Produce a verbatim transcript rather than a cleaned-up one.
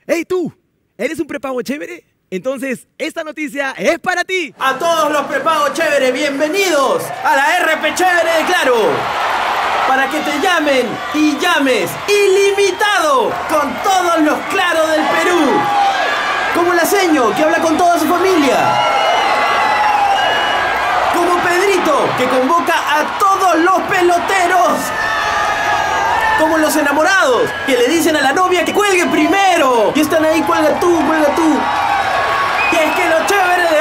¡Hey tú! ¿Eres un prepago chévere? Entonces, esta noticia es para ti. A todos los prepagos chévere, bienvenidos a la R P Chévere de Claro. Para que te llamen y llames ilimitado con todos los Claro del Perú. Como el Aceño, que habla con toda su familia. Como Pedrito, que convoca a todos los peloteros. Como los enamorados, que le dicen a la novia que cuelgue primero. Y están ahí, cuelga tú, cuelga tú. Y es que lo chévere de